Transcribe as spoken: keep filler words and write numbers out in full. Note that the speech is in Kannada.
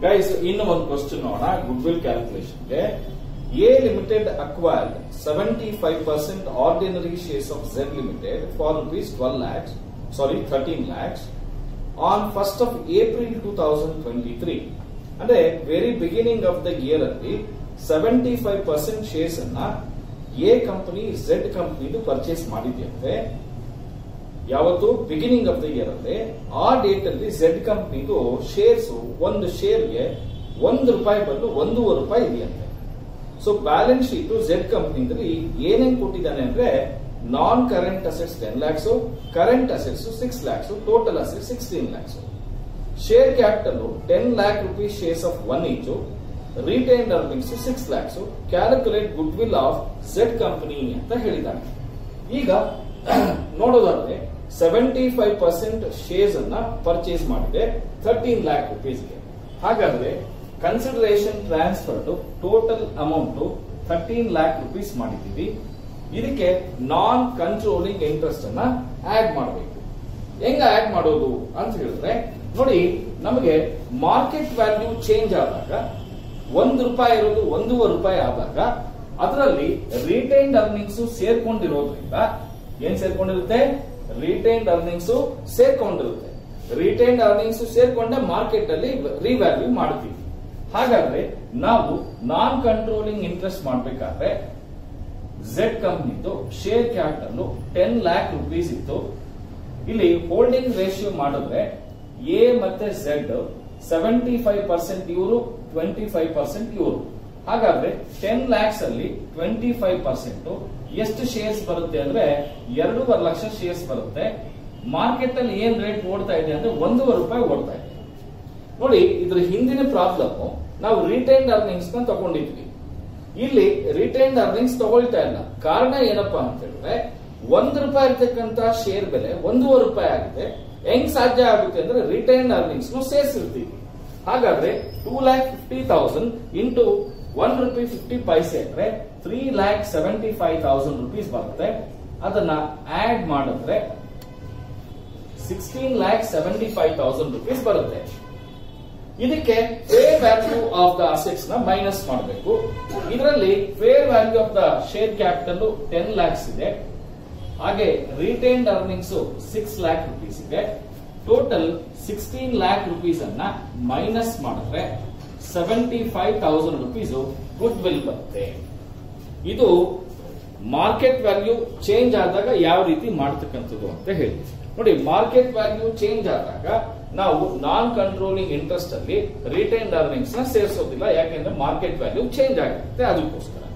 ಗೈಸ್ ಇನ್ನು ಒಂದು ಕ್ವಶನ್ ನೋಡೋಣ ಗುಡ್ವಿಲ್ ಕ್ಯಾಲ್ಕುಲೇಷನ್ಗೆ. A limited acquired seventy five percent ordinary shares of Z limited for rupees twelve lakhs sorry thirteen lakhs on first of April two thousand twenty three. ಅಂದ್ರೆ very beginning of the year ಅಲ್ಲಿ ಸೆವೆಂಟಿ ಫೈವ್ ಪರ್ಸೆಂಟ್ ಶೇರ್ಸ್ ಅನ್ನ ಎ ಕಂಪನಿ ಝೆಡ್ ಕಂಪನಿದು ಪರ್ಚೇಸ್ ಮಾಡಿದ್ಯಂತೆ. ಯಾವತ್ತು ಬಿಗಿನಿಂಗ್ ಆಫ್ ದ ಇಯರ್ ಅಲ್ಲಿ ಆ ಡೇಟ್ ಅಲ್ಲಿ ಝೆಡ್ ಕಂಪನಿದು ಶೇರ್ಸ್ ಒಂದು ಶೇರ್ಗೆ ಒಂದು ರೂಪಾಯಿ ಬದಲು ಒಂದೂವರೆ ರೂಪಾಯಿ ಇದೆಯಂತೆ. ಸೊ ಬ್ಯಾಲೆನ್ಸ್ ಶೀಟ್ ಝೆಡ್ ಕಂಪನಿದಲ್ಲಿ ಏನೇನ್ ಕೊಟ್ಟಿದ್ದಾನೆ ಅಂದ್ರೆ non current assets ten lakhs, current assets six lakhs, total assets sixteen lakhs. Share capital ten lakh rupees shares of one ಇಂಚು, retained earnings six lakhs, calculate goodwill of Z company ಅಂತ ಹೇಳಿದ್ದಾನೆ. ಈಗ ನೋಡೋದಾದ್ರೆ ಸೆವೆಂಟಿ ಫೈವ್ ಪರ್ಸೆಂಟ್ ಶೇರ್ಸ್ ಅನ್ನ ಪರ್ಚೇಸ್ ಮಾಡಿದೆ ಥರ್ಟೀನ್ ಲ್ಯಾಕ್ ರುಪೀಸ್ಗೆ. ಹಾಗಾದ್ರೆ consideration transferred total amount thirteen lakh rupees ಮಾಡಿದ್ದೀವಿ. ಇದಕ್ಕೆ ನಾನ್ ಕಂಟ್ರೋಲಿಂಗ್ ಇಂಟ್ರೆಸ್ಟ್ ಅನ್ನ ಆಡ್ ಮಾಡಬೇಕು. ಹೆಂಗ ಆಡ್ ಮಾಡೋದು ಅಂತ ಹೇಳಿದ್ರೆ ನೋಡಿ, ನಮಗೆ ಮಾರ್ಕೆಟ್ ವ್ಯಾಲ್ಯೂ ಚೇಂಜ್ ಆದಾಗ ಒಂದು ರೂಪಾಯಿ ಇರೋದು ಒಂದೂವರೆ ರೂಪಾಯಿ ಆದಾಗ ಅದರಲ್ಲಿ ರಿಟೈನ್ಡ್ ಅರ್ನಿಂಗ್ಸ್ ಸೇರ್ಕೊಂಡಿರೋದ್ರಿಂದ ಏನ್ ಸೇರ್ಕೊಂಡಿರುತ್ತೆ? ರಿಟೈನ್ಡ್ ಅರ್ನಿಂಗ್ಸ್ ಸೇರ್ಕೊಂಡಿರುತ್ತೆ. ರಿಟೈನ್ಡ್ ಅರ್ನಿಂಗ್ಸ್ ಸೇರ್ಕೊಂಡೆ ಮಾರ್ಕೆಟ್ ಅಲ್ಲಿ ರಿವ್ಯಾಲ್ಯೂ ಮಾಡ್ತೀವಿ. ಹಾಗಾದ್ರೆ ನಾವು ನಾನ್ ಕಂಟ್ರೋಲಿಂಗ್ ಇಂಟ್ರೆಸ್ಟ್ ಮಾಡಬೇಕಾದ್ರೆ ಝೆಡ್ ಕಂಪನಿದು share capital ten lakh rupees ಇತ್ತು. ಇಲ್ಲಿ ಹೋಲ್ಡಿಂಗ್ ರೇಷಿಯೋ ಮಾಡಿದ್ರೆ ಎ ಮತ್ತೆ ಝೆಡ್ ಸೆವೆಂಟಿ ಫೈವ್ ಪರ್ಸೆಂಟ್ ಇವರು, ಟ್ವೆಂಟಿ ಫೈವ್ ಪರ್ಸೆಂಟ್ ಇವರು. ಹಾಗಾದ್ರೆ ಟೆನ್ ಲ್ಯಾಕ್ಸ್ ಅಲ್ಲಿ ಟ್ವೆಂಟಿ ಫೈವ್ ಪರ್ಸೆಂಟ್ ಎಷ್ಟು ಶೇರ್ಸ್ ಬರುತ್ತೆ ಅಂದ್ರೆ ಎರಡೂವರೆ ಲಕ್ಷ ಶೇರ್ಸ್ ಬರುತ್ತೆ. ಮಾರ್ಕೆಟ್ ಅಲ್ಲಿ ಏನ್ ರೇಟ್ ಓಡ್ತಾ ಇದೆ ಅಂದ್ರೆ ಒಂದೂವರೆ ರೂಪಾಯಿ ಓಡ್ತಾ ಇದೆ. ನೋಡಿ, ಇದ್ರ ಹಿಂದಿನ ಪ್ರಾಬ್ಲಮ್ ನಾವು ರಿಟೈನ್ಡ್ ಅರ್ನಿಂಗ್ಸ್ ನ ತಗೊಂಡಿದ್ವಿ. ಇಲ್ಲಿ ರಿಟೈನ್ಡ್ ಅರ್ನಿಂಗ್ಸ್ ತಗೊಳ್ತಾ ಇಲ್ಲ. ಕಾರಣ ಏನಪ್ಪಾ ಅಂತ ಹೇಳಿದ್ರೆ ಒಂದು ರೂಪಾಯಿ ಇರ್ತಕ್ಕಂತ ಶೇರ್ ಬೆಲೆ ಒಂದೂವರೆ ರೂಪಾಯಿ ಆಗಿದೆ. ಹೆಂಗ್ ಸಾಧ್ಯ ಆಗುತ್ತೆ ಅಂದ್ರೆ ರಿಟೈನ್ಡ್ ಅರ್ನಿಂಗ್ಸ್ ಸೇರಿಸಿರ್ತೀವಿ. ಹಾಗಾದ್ರೆ two lakh fifty thousand into one rupee fifty paise ಅಂದ್ರೆ three lakh seventy five thousand rupees ಬರುತ್ತೆ. ಅದನ್ನ ಆಡ್ ಮಾಡಿದ್ರೆ sixteen lakh seventy five thousand rupees ಬರುತ್ತೆ. ಇದಕ್ಕೆ fair value of the assets ನ ಮೈನಸ್ ಮಾಡಬೇಕು. ಇದರಲ್ಲಿ fair value of the share capital ten lakhs ಇದೆ. ಹಾಗೆ retained earnings six lakh rupees ಇದೆ. ಟೋಟಲ್ ಸಿಕ್ಸ್ಟೀನ್ ಲ್ಯಾಕ್ ರುಪೀಸ್ ಅನ್ನ ಮೈನಸ್ ಮಾಡಿದ್ರೆ seventy five thousand rupees good will ಬರುತ್ತೆ. ಇದು ಮಾರ್ಕೆಟ್ ವ್ಯಾಲ್ಯೂ ಚೇಂಜ್ ಆದಾಗ ಯಾವ ರೀತಿ ಮಾಡ್ತಕ್ಕಂಥದ್ದು ಅಂತ ಹೇಳಿ. ನೋಡಿ, ಮಾರ್ಕೆಟ್ ವ್ಯಾಲ್ಯೂ ಚೇಂಜ್ ಆದಾಗ ನಾವು ನಾನ್ ಕಂಟ್ರೋಲಿಂಗ್ ಇಂಟ್ರೆಸ್ಟ್ ಅಲ್ಲಿ ರಿಟೈನ್ಡ್ ಅರ್ನಿಂಗ್ಸ್ ನ ಸೇರಿಸೋದಿಲ್ಲ. ಯಾಕೆಂದ್ರೆ ಮಾರ್ಕೆಟ್ ವ್ಯಾಲ್ಯೂ ಚೇಂಜ್ ಆಗಿರುತ್ತೆ. ಅದಕ್ಕೋಸ್ಕರ